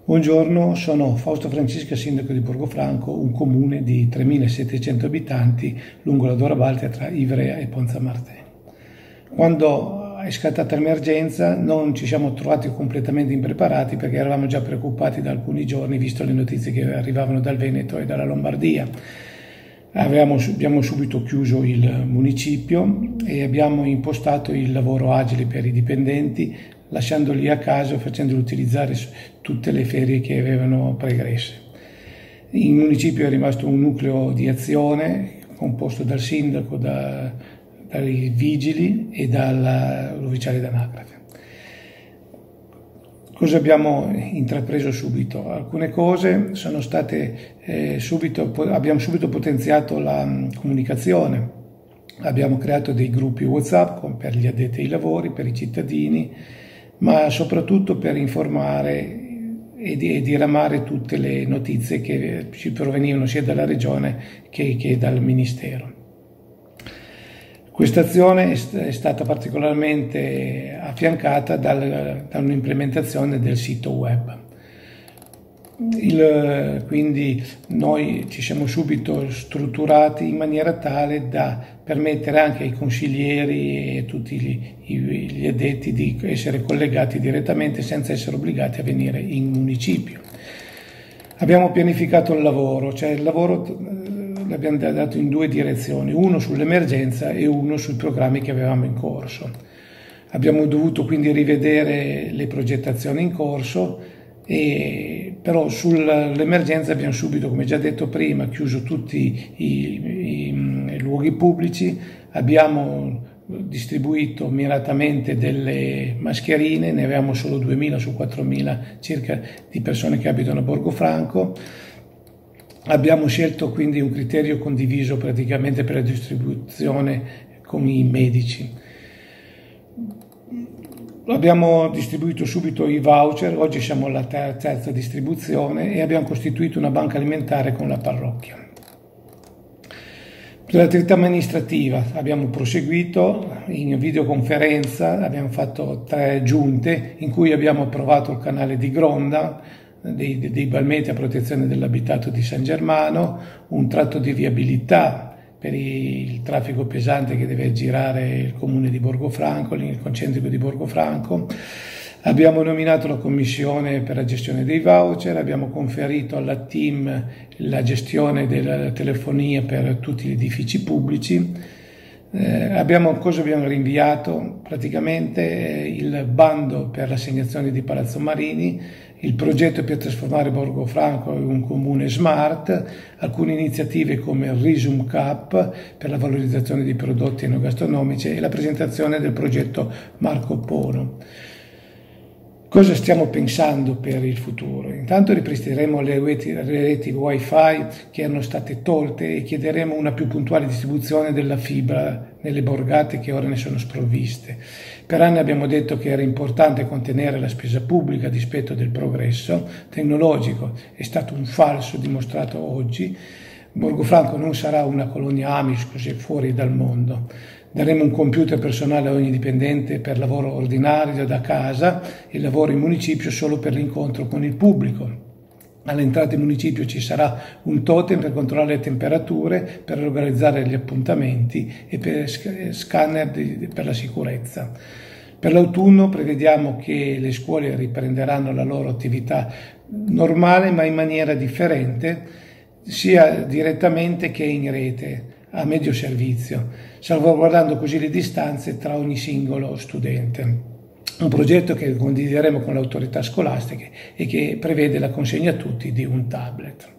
Buongiorno, sono Fausto Francisca, sindaco di Borgofranco, un comune di 3.700 abitanti lungo la Dora Baltea tra Ivrea e Ponza Martin. Quando è scattata l'emergenza non ci siamo trovati completamente impreparati perché eravamo già preoccupati da alcuni giorni visto le notizie che arrivavano dal Veneto e dalla Lombardia. Abbiamo subito chiuso il municipio e abbiamo impostato il lavoro agile per i dipendenti, lasciandoli a casa, facendoli utilizzare tutte le ferie che avevano pregresse. In municipio è rimasto un nucleo di azione composto dal sindaco, dai vigili e dall'ufficiale d'anagrafe. Cosa abbiamo intrapreso subito? Alcune cose sono state abbiamo subito potenziato la comunicazione. Abbiamo creato dei gruppi WhatsApp per gli addetti ai lavori, per i cittadini, ma soprattutto per informare e diramare tutte le notizie che ci provenivano sia dalla Regione che dal Ministero. Questa azione è stata particolarmente affiancata da un'implementazione del sito web. Quindi noi ci siamo subito strutturati in maniera tale da permettere anche ai consiglieri e tutti gli addetti di essere collegati direttamente senza essere obbligati a venire in municipio. Abbiamo pianificato il lavoro, l'abbiamo dato in due direzioni, uno sull'emergenza e uno sui programmi che avevamo in corso. Abbiamo dovuto quindi rivedere le progettazioni in corso, però sull'emergenza abbiamo subito, come già detto prima, chiuso tutti i luoghi pubblici, abbiamo distribuito miratamente delle mascherine, ne avevamo solo 2.000 su 4.000 circa di persone che abitano a Borgofranco. Abbiamo scelto quindi un criterio condiviso praticamente per la distribuzione con i medici. Abbiamo distribuito subito i voucher, oggi siamo alla terza distribuzione e abbiamo costituito una banca alimentare con la parrocchia. Per l'attività amministrativa abbiamo proseguito in videoconferenza, abbiamo fatto 3 giunte in cui abbiamo approvato il canale di Gronda, dei balnetti a protezione dell'abitato di San Germano, un tratto di viabilità per il traffico pesante che deve girare il comune di Borgofranco, il concentrico di Borgofranco. Abbiamo nominato la commissione per la gestione dei voucher, abbiamo conferito alla team la gestione della telefonia per tutti gli edifici pubblici. Cosa abbiamo rinviato? Praticamente il bando per l'assegnazione di Palazzo Marini, il progetto per trasformare Borgofranco in un comune smart, alcune iniziative come il Risum Cup per la valorizzazione di prodotti enogastronomici e la presentazione del progetto Marco Polo. Cosa stiamo pensando per il futuro? Intanto ripristineremo le reti Wi-Fi che erano state tolte e chiederemo una più puntuale distribuzione della fibra nelle borgate che ora ne sono sprovviste. Per anni abbiamo detto che era importante contenere la spesa pubblica a dispetto del progresso tecnologico. È stato un falso dimostrato oggi. Borgofranco non sarà una colonia Amish così fuori dal mondo. Daremo un computer personale a ogni dipendente per lavoro ordinario da casa e lavoro in municipio solo per l'incontro con il pubblico. All'entrata in municipio ci sarà un totem per controllare le temperature, per organizzare gli appuntamenti e per scanner per la sicurezza. Per l'autunno prevediamo che le scuole riprenderanno la loro attività normale ma in maniera differente, sia direttamente che in rete, a medio servizio, salvaguardando così le distanze tra ogni singolo studente. Un progetto che condivideremo con le autorità scolastiche e che prevede la consegna a tutti di un tablet.